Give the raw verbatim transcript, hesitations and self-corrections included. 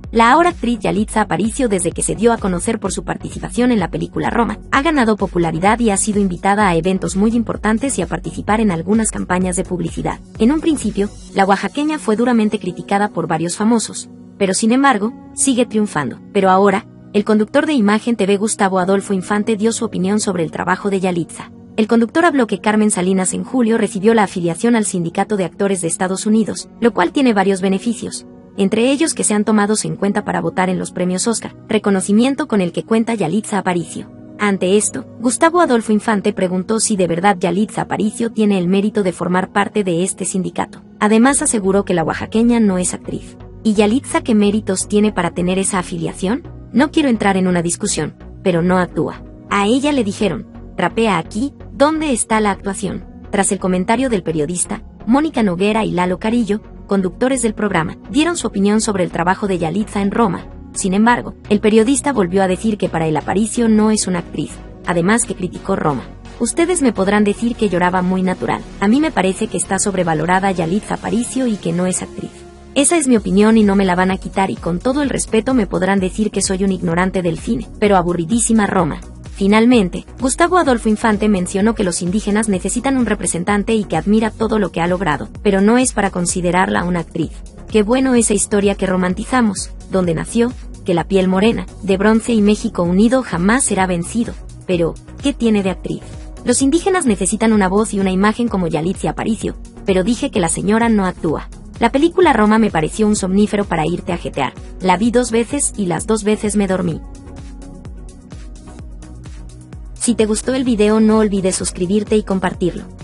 La ahora actriz Yalitza Aparicio, desde que se dio a conocer por su participación en la película Roma, ha ganado popularidad y ha sido invitada a eventos muy importantes y a participar en algunas campañas de publicidad. En un principio, la oaxaqueña fue duramente criticada por varios famosos, pero sin embargo, sigue triunfando. Pero ahora, el conductor de Imagen T V Gustavo Adolfo Infante dio su opinión sobre el trabajo de Yalitza. El conductor habló que Carmen Salinas en julio recibió la afiliación al Sindicato de Actores de Estados Unidos, lo cual tiene varios beneficios, entre ellos que sean tomados en cuenta para votar en los premios Oscar, reconocimiento con el que cuenta Yalitza Aparicio. Ante esto, Gustavo Adolfo Infante preguntó si de verdad Yalitza Aparicio tiene el mérito de formar parte de este sindicato. Además aseguró que la oaxaqueña no es actriz. ¿Y Yalitza qué méritos tiene para tener esa afiliación? No quiero entrar en una discusión, pero no actúa. A ella le dijeron, trapea aquí, ¿dónde está la actuación? Tras el comentario del periodista, Mónica Noguera y Lalo Carillo, conductores del programa, dieron su opinión sobre el trabajo de Yalitza en Roma. Sin embargo, el periodista volvió a decir que para él Aparicio no es una actriz, además que criticó Roma. Ustedes me podrán decir que lloraba muy natural. A mí me parece que está sobrevalorada Yalitza Aparicio y que no es actriz. Esa es mi opinión y no me la van a quitar, y con todo el respeto me podrán decir que soy un ignorante del cine, pero aburridísima Roma. Finalmente, Gustavo Adolfo Infante mencionó que los indígenas necesitan un representante y que admira todo lo que ha logrado, pero no es para considerarla una actriz. Qué bueno esa historia que romantizamos, donde nació, que la piel morena, de bronce y México unido jamás será vencido. Pero, ¿qué tiene de actriz? Los indígenas necesitan una voz y una imagen como Yalitza Aparicio, pero dije que la señora no actúa. La película Roma me pareció un somnífero para irte a jetear. La vi dos veces y las dos veces me dormí. Si te gustó el video no olvides suscribirte y compartirlo.